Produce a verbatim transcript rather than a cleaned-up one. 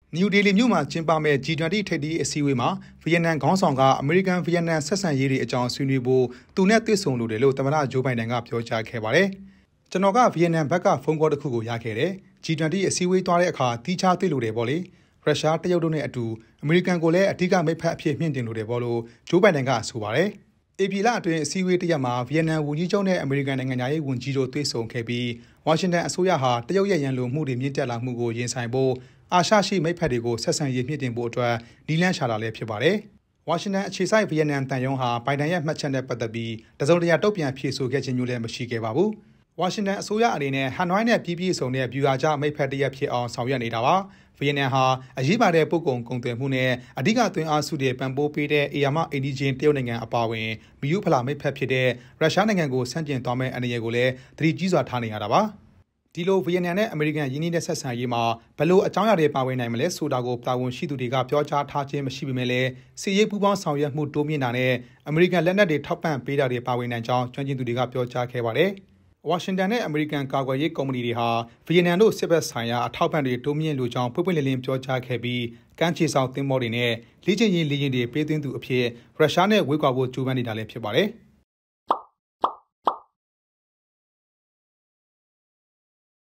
New Delhi မြို့မှာကျင်းပမဲ့ G twenty ထိပ်သီးအစည်းအဝေးမှာဗီယက်နမ်ခေါင်းဆောင်ကအမေရိကန်ဗီယက်နမ်ဆက်ဆံရေးတွေအကြောင်းဆွေးနွေးဖို့သူနဲ့တွေ့ဆုံလိုတယ်လို့သမ္မတဂျိုးဘိုင်ဒန်ကပြောကြားခဲ့ပါတယ်။ကျွန်တော်ကဗီယက်နမ်ဘက်ကဖုန်းကောတစ်ခုကိုရခဲ့တယ်။ G twenty အစည်းအဝေးသွားတဲ့အခါတီးခြားတွေ့လို့တယ်ပေါ့လေ။ရုရှားတရုတ်တို့နဲ့အတူအမေရိကန်ကိုလည်းအဓိကမိတ်ဖက်အဖြစ်မြင့်တင်လို့တယ်ပေါ့လို့ဂျိုးဘိုင်ဒန်ကဆိုပါတယ်။ ဧပြီလအတွင်းအစည်းအဝေးတစ်ရက်မှာဗီယက်နမ်ဝန်ကြီးချုပ်နဲ့အမေရိကန်နိုင်ငံသားရေးဝန်ကြီးတို့တွေ့ဆုံခဲ့ပြီးဝါရှင်တန်အစိုးရဟာတရုတ်ရဲ့ရန်လိုမှုတွေမြင့်တက်လာမှုကိုရင်ဆိုင်ဖို့အာရှရှိမိတ်ဖက်တွေကိုဆက်ဆံရေးမြင့်တင်ဖို့အတွက်နီလန်းရှာလာလည်းဖြစ်ပါတယ်။ဝါရှင်တန်အခြေစိုက်ဗီယက်နမ်တန်ယုံဟာဘိုင်ဒန်ရဲ့မှတ်ချက်နဲ့ပတ်သက်ပြီးတစုံတရာတုံ့ပြန်ဖြေဆိုခဲ့ခြင်းမျိုးလည်းမရှိခဲ့ပါဘူး။ဝါရှင်တန်အစိုးရအနေနဲ့ဟန်နွိုင်းနဲ့ပြည်ပြည်စုံတဲ့ဗျူဟာကျမိတ်ဖက်တရက်ဖြစ်အောင်ဆောင်ရွက်နေတာပါ။ဗီယက်နမ်ဟာအရေးပါတဲ့ပုဂ္ဂိုလ်ကုန်သွယ်မှုနဲ့အဓိကသွင်းအားစုတွေပံ့ပိုးပေးတဲ့အေယာမအိန္ဒိချင်းတရုတ်နိုင်ငံအပါအဝင်မီယူဖလာမိတ်ဖက်ဖြစ်တဲ့ရုရှားနိုင်ငံကိုဆန့်ကျင်သွားမဲ့အနေအကိုလည်းသတိကြီးစွာထားနေရတာပါ။ဒီလိုဗီယက်နမ်နဲ့အမေရိကန်ယင်းနှိမ့်တဲ့ဆက်ဆံရေးမှာဘယ်လိုအကြောင်းအရာတွေပါဝင်နိုင်မလဲဆိုတာကိုတာဝန်ရှိသူတွေကပြောကြားထားခြင်းမရှိပေမဲ့လည်းစီရေးပူးပေါင်းဆောင်ရွက်မှုတိုးမြင့်တာနဲ့အမေရိကန်လက်နက်တွေထောက်ပံ့ပေးတာတွေပါဝင်နိုင်ကြောင်းကျွမ်းကျင်သူတွေကပြောကြားခဲ့ပါတယ်။ဝါရှင်တန်နဲ့အမေရိကန်ကာကွယ်ရေးကုမ္ပဏီတွေဟာဗီယက်နမ်တို့စစ်ဘက်ဆိုင်ရာအထောက်ပံ့တွေတိုးမြင့်လိုကြောင်းပွင့်ပွင့်လင်းလင်းပြောကြားခဲ့ပြီးကမ်းခြေဆောင်သင်္ဘောတွေနဲ့လေ့ကျင့်ရေးလေယာဉ်တွေပေးသွင်းသူအဖြစ်ရုရှားနဲ့ဝေးကွာဖို့ကြိုးပမ်းနေတာလည်းဖြစ်ပါတယ်။